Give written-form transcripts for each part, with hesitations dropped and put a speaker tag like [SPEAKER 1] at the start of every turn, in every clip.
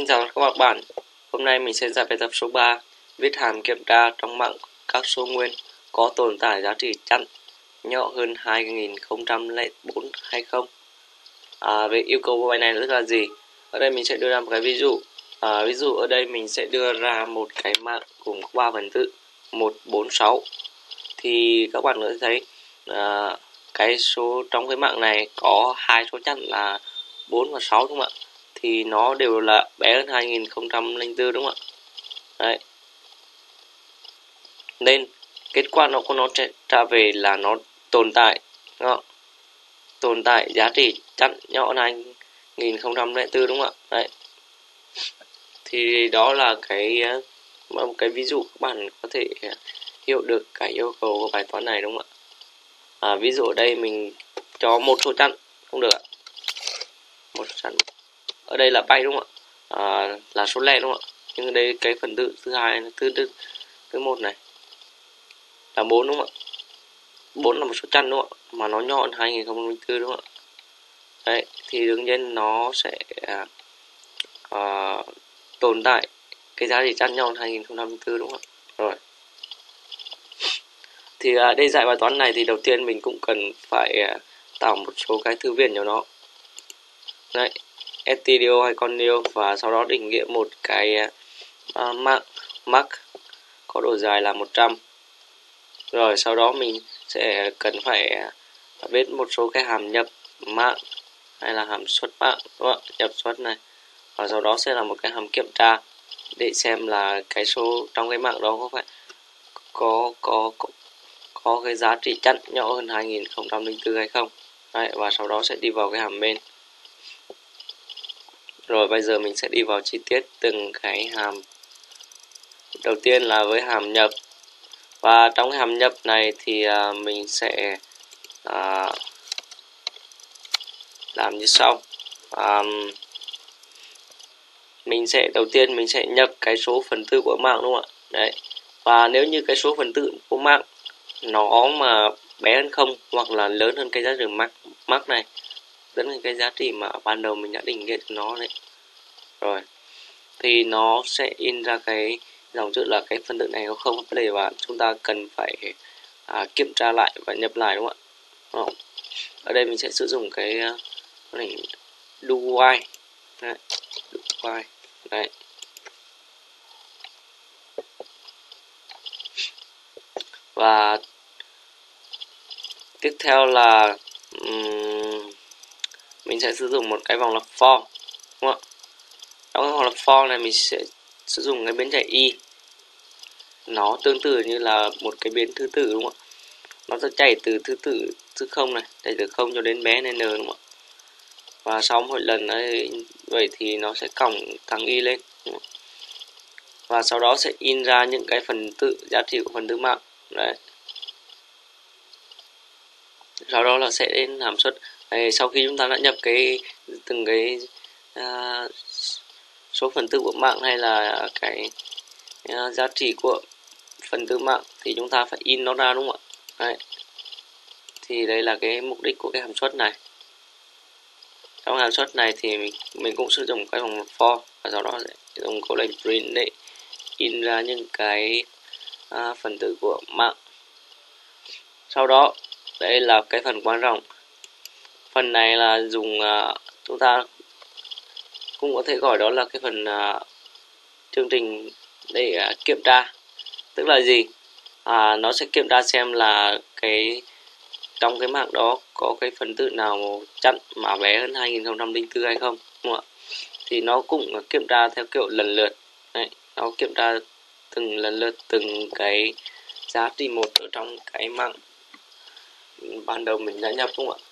[SPEAKER 1] Xin chào các bạn. Hôm nay mình sẽ giải bài tập số 3, viết hàm kiểm tra trong mạng các số nguyên có tồn tại giá trị chẵn nhỏ hơn 2004 hay không. Về yêu cầu của bài này là gì? Ở đây mình sẽ đưa ra một cái ví dụ. Ví dụ ở đây mình sẽ đưa ra một cái mạng gồm có 3 phần tử 1, 4, 6. Thì các bạn có thể thấy cái số trong cái mạng này có hai số chẵn là 4 và 6 đúng không ạ? Thì nó đều là bé hơn 2004 đúng không ạ? Đấy. Nên kết quả của nó trả về là nó tồn tại đúng không? Tồn tại giá trị chẵn nhỏ hơn 2004 đúng không ạ? Đấy. Thì đó là một cái ví dụ các bạn có thể hiểu được cái yêu cầu của bài toán này đúng không ạ? Ví dụ ở đây mình cho một số chẵn không được ạ. Một số chẵn ở đây là 7 đúng không ạ? Là số lẻ đúng không ạ? Nhưng ở đây cái phần tử thứ hai thứ một này là 4 đúng không ạ? 4 là một số chẵn đúng không ạ? Mà nó nhỏ hơn 2004 đúng không ạ? Đấy, thì đương nhiên nó sẽ tồn tại cái giá trị chẵn nhỏ hơn 2004 đúng không ạ? Rồi. Thì để giải bài toán này thì đầu tiên mình cũng cần phải tạo một số cái thư viện cho nó. Đấy, stdio hay conio và sau đó định nghĩa một cái max có độ dài là 100. Rồi sau đó mình sẽ cần phải viết một số cái hàm nhập mạng hay là hàm xuất mạng đúng không? Nhập xuất này. Và sau đó sẽ là một cái hàm kiểm tra để xem là cái số trong cái mạng đó có phải có cái giá trị chẵn nhỏ hơn 2004 hay không. Đấy, và sau đó sẽ đi vào cái hàm main. Rồi bây giờ mình sẽ đi vào chi tiết từng cái hàm. Đầu tiên là với hàm nhập. Và trong cái hàm nhập này thì mình sẽ làm như sau. Đầu tiên mình sẽ nhập cái số phần tử của mạng đúng không ạ? Đấy. Và nếu như cái số phần tử của mạng nó mà bé hơn 0 hoặc là lớn hơn cái giá trị max này, lớn hơn cái giá trị mà ban đầu mình đã định nghĩa cho nó đấy. Rồi. Thì nó sẽ in ra cái dòng chữ là cái phần tử này nó không có vấn đề và chúng ta cần phải kiểm tra lại và nhập lại đúng không ạ? Ở đây mình sẽ sử dụng cái do while. Đấy. Do while. Đấy. Và tiếp theo là mình sẽ sử dụng một cái vòng lặp for đúng không ạ? Trong cái vòng lặp for này mình sẽ sử dụng cái biến chạy y. Nó tương tự như là một cái biến thứ tự đúng không ạ? Nó sẽ chạy từ thứ tự thứ 0 này, chạy từ 0 cho đến bé n đúng không ạ? Và sau mỗi lần ấy, vậy thì nó sẽ cộng thằng y lên. Và sau đó sẽ in ra những cái phần tử, giá trị của phần tử mạng. Đấy. Sau đó là sẽ đến hàm suất. Đấy, sau khi chúng ta đã nhập từng cái số phần tử của mạng hay là cái giá trị của phần tử mạng thì chúng ta phải in nó ra đúng không ạ? Đấy. Thì đây là cái mục đích của cái hàm suất này. Trong hàm suất này thì mình cũng sử dụng cái vòng for và sau đó sẽ dùng câu lệnh print để in ra những cái phần tử của mạng. Sau đó đây là cái phần quan trọng. Phần này là dùng chúng ta cũng có thể gọi đó là cái phần chương trình để kiểm tra. Tức là gì? Nó sẽ kiểm tra xem là trong cái mạng đó có cái phần tử nào chẵn mà bé hơn 2004 hay không, đúng không ạ? Thì nó cũng kiểm tra theo kiểu lần lượt. Đấy, nó kiểm tra lần lượt từng cái giá trị một ở trong cái mạng ban đầu mình đã nhập đúng không ạ?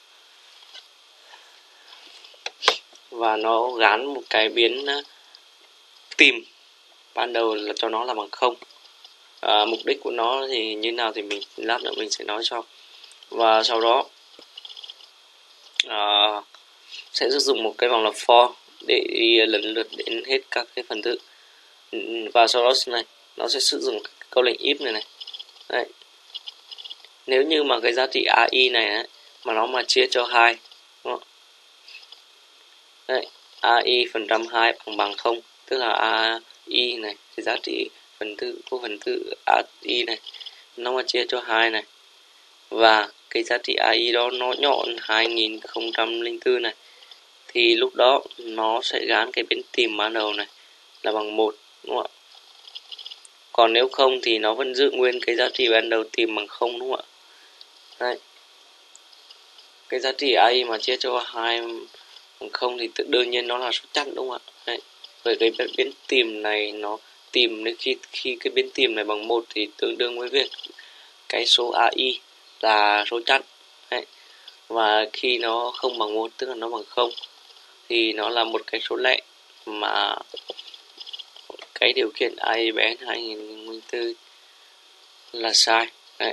[SPEAKER 1] Và nó gắn một cái biến tìm ban đầu là cho nó là bằng 0. Mục đích của nó thì như nào thì lát nữa mình sẽ nói sau. Và sau đó sẽ sử dụng một cái vòng lặp for để đi lần lượt đến hết các cái phần tử. Và sau đó này nó sẽ sử dụng câu lệnh if này. Đấy. Nếu như mà cái giá trị AI này ấy, mà nó mà chia cho 2 đúng không? Đấy, AI phần trăm 2 bằng 0 tức là AI này, cái giá trị phần tử của phần tử AI này nó mà chia cho 2 này, và cái giá trị AI đó nó nhỏ hơn 2004 này, thì lúc đó nó sẽ gán cái bên tìm ban đầu này là bằng 1, đúng không ạ? Còn nếu không thì nó vẫn giữ nguyên cái giá trị ban đầu tìm bằng 0, đúng không ạ? Đấy. Cái giá trị AI mà chia cho 2 bằng 0 thì đương nhiên nó là số chẵn, đúng không ạ? Đấy. Vậy cái biến tìm này nó tìm đến khi cái biến tìm này bằng 1 thì tương đương với việc cái số AI là số chẵn. Đấy. Và khi nó không bằng 1 tức là nó bằng 0 thì nó là một cái số lẻ mà cái điều kiện AI bé hơn 2004 là sai. Đấy.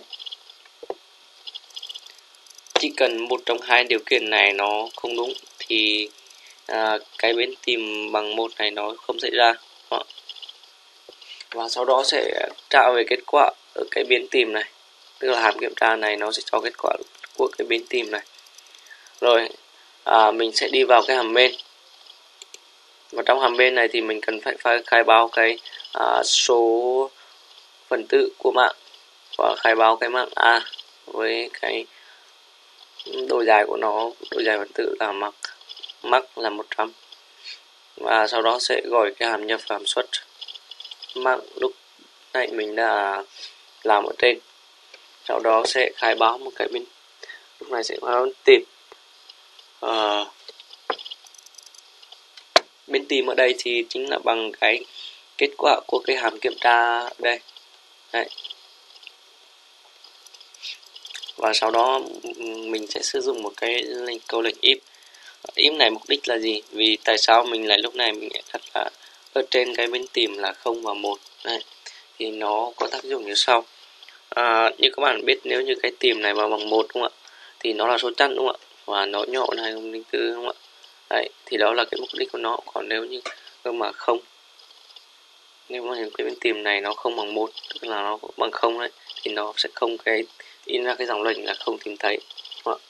[SPEAKER 1] Chỉ cần một trong hai điều kiện này nó không đúng thì cái biến tìm bằng 1 này nó không xảy ra. Và sau đó sẽ trả về kết quả ở cái biến tìm này, tức là hàm kiểm tra này nó sẽ cho kết quả của cái biến tìm này. Rồi mình sẽ đi vào cái hàm main, và trong hàm main này thì mình cần phải khai báo cái số phần tử của mạng và khai báo cái mạng A với cái độ dài của nó, độ dài phần tử là max là 100, và sau đó sẽ gọi cái hàm nhập hàm xuất mạng lúc nãy mình đã làm ở trên. Sau đó sẽ khai báo một cái bên, lúc này sẽ khai báo tìm. Bên tìm ở đây thì chính là bằng cái kết quả của cái hàm kiểm tra đây. Đấy. Và sau đó mình sẽ sử dụng một cái câu lệnh if. If này mục đích là gì? Vì tại sao mình lại lúc này mình lại đặt là ở trên cái bên tìm là 0 và 1. Đấy. Thì nó có tác dụng như sau. Như các bạn biết, nếu như cái tìm này mà bằng 1, đúng không ạ? Thì nó là số chẵn, đúng không ạ? Và nó nhỏ hơn 2004, đúng không ạ? Đấy, thì đó là cái mục đích của nó. Còn nếu như mà không, nếu mà cái bên tìm này nó không bằng 1, tức là nó bằng 0 đấy, thì nó sẽ không in ra cái dòng lệnh là không tìm thấy, đúng không ạ?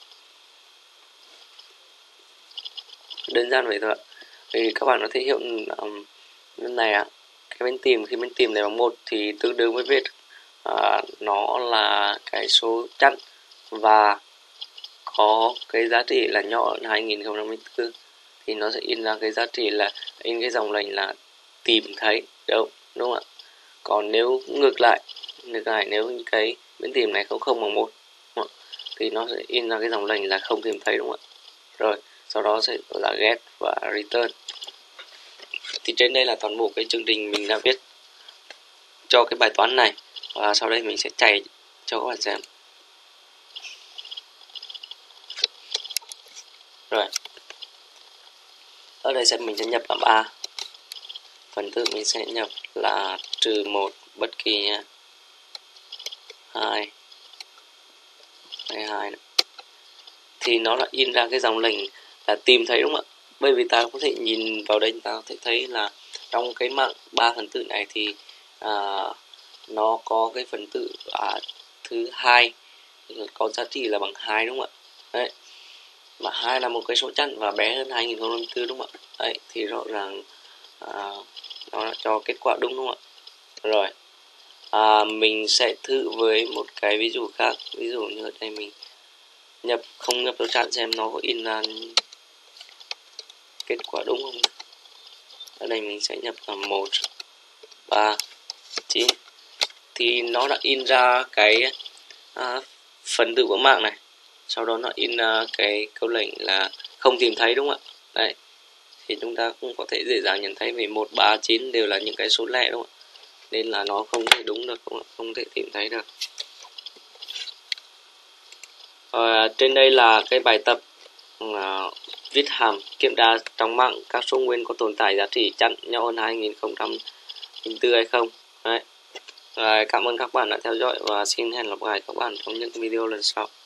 [SPEAKER 1] Đơn giản vậy thôi ạ. Thì các bạn có thể hiểu bên này cái bên tìm, khi bên tìm này bằng 1 thì tương đương với việc nó là cái số chẵn và có cái giá trị là nhỏ hơn 2004, thì nó sẽ in ra cái giá trị là in cái dòng lệnh là tìm thấy, đúng không ạ? Còn nếu ngược lại nếu cái biến tìm này không bằng 1 thì nó sẽ in ra cái dòng lệnh là không tìm thấy, đúng không ạ? Rồi sau đó sẽ là get và return. Thì trên đây là toàn bộ cái chương trình mình đã viết cho cái bài toán này, và sau đây mình sẽ chạy cho các bạn xem. Rồi ở đây mình sẽ nhập làm A, phần tử mình sẽ nhập là -1 bất kỳ nha, 2 này. Thì nó là in ra cái dòng lệnh là tìm thấy, đúng không ạ? Bởi vì ta có thể nhìn vào đây, ta có thể thấy là trong cái mạng 3 phần tử này thì nó có cái phần tử thứ hai có giá trị là bằng 2, đúng không ạ? Đấy. Mà 2 là một cái số chẵn và bé hơn 2004, đúng không ạ? Đấy, thì rõ ràng nó cho kết quả đúng, đúng không ạ? Rồi mình sẽ thử với một cái ví dụ khác. Ví dụ như ở đây mình không nhập số chẵn xem nó có in ra kết quả đúng không. Ở đây mình sẽ nhập là 1 3 9 thì nó đã in ra cái phần tử của mạng này. Sau đó nó in cái câu lệnh là không tìm thấy, đúng không ạ? Đấy, thì chúng ta cũng có thể dễ dàng nhận thấy vì 1 3 9 đều là những cái số lẻ, đúng không ạ? Nên là nó không thể đúng được, không thể tìm thấy được. Trên đây là cái bài tập viết hàm kiểm tra trong mạng các số nguyên có tồn tại giá trị chẵn nhỏ hơn 2004 hay không. Đấy. Cảm ơn các bạn đã theo dõi và xin hẹn gặp lại các bạn trong những video lần sau.